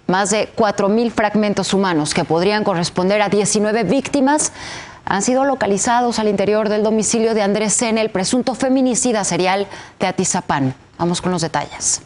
Más de 4.000 fragmentos humanos que podrían corresponder a 19 víctimas han sido localizados al interior del domicilio de Andrés N., el presunto feminicida serial de Atizapán. Vamos con los detalles.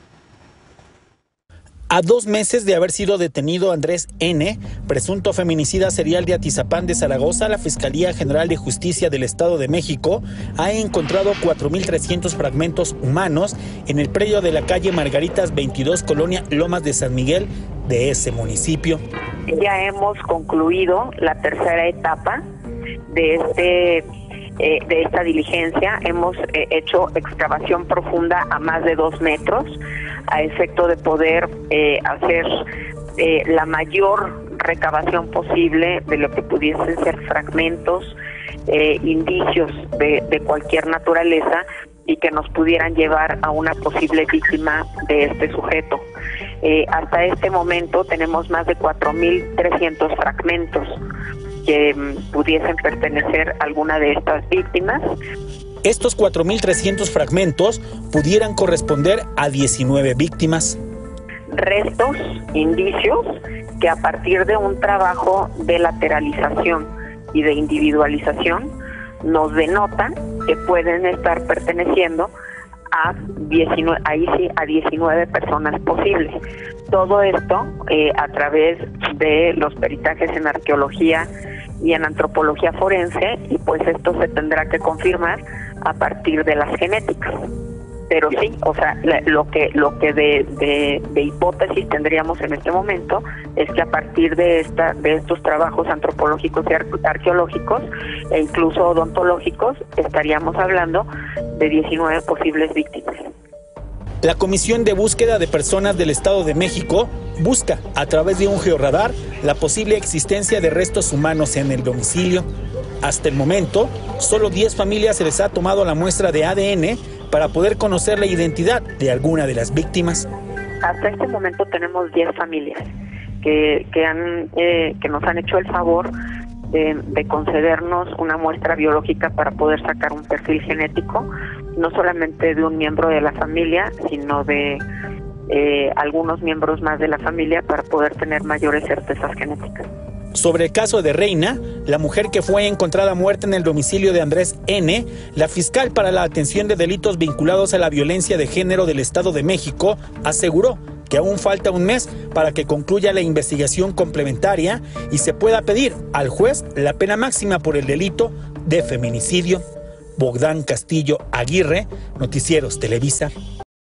A 2 meses de haber sido detenido Andrés N., presunto feminicida serial de Atizapán de Zaragoza, la Fiscalía General de Justicia del Estado de México ha encontrado 4.300 fragmentos humanos en el predio de la calle Margaritas 22, Colonia Lomas de San Miguel de ese municipio. Ya hemos concluido la tercera etapa de esta diligencia. Hemos hecho excavación profunda a más de 2 metros a efecto de poder hacer la mayor recabación posible de lo que pudiesen ser fragmentos, indicios de cualquier naturaleza y que nos pudieran llevar a una posible víctima de este sujeto. Hasta este momento tenemos más de 4.300 fragmentos que pudiesen pertenecer a alguna de estas víctimas. Estos 4.300 fragmentos pudieran corresponder a 19 víctimas. Restos, indicios que a partir de un trabajo de lateralización y de individualización nos denotan que pueden estar perteneciendo a 19 personas posibles. Todo esto a través de los peritajes en arqueología y en antropología forense, y pues esto se tendrá que confirmar a partir de las genéticas. Pero sí, o sea, lo que de hipótesis tendríamos en este momento es que a partir de estos trabajos antropológicos y arqueológicos e incluso odontológicos estaríamos hablando de 19 posibles víctimas. La Comisión de Búsqueda de Personas del Estado de México busca, a través de un georradar, la posible existencia de restos humanos en el domicilio. Hasta el momento, solo 10 familias se les ha tomado la muestra de ADN para poder conocer la identidad de alguna de las víctimas. Hasta este momento tenemos 10 familias que nos han hecho el favor de concedernos una muestra biológica para poder sacar un perfil genético, no solamente de un miembro de la familia, sino de algunos miembros más de la familia para poder tener mayores certezas genéticas. Sobre el caso de Reina, la mujer que fue encontrada muerta en el domicilio de Andrés N., la fiscal para la atención de delitos vinculados a la violencia de género del Estado de México aseguró que aún falta 1 mes para que concluya la investigación complementaria y se pueda pedir al juez la pena máxima por el delito de feminicidio. Bogdán Castillo Aguirre, Noticieros Televisa.